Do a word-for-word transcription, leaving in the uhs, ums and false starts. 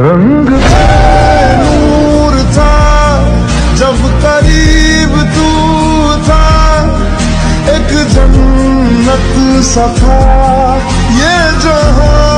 रंग पे नूर था जब करीब तू था, एक जन्नत सा था ये जहां।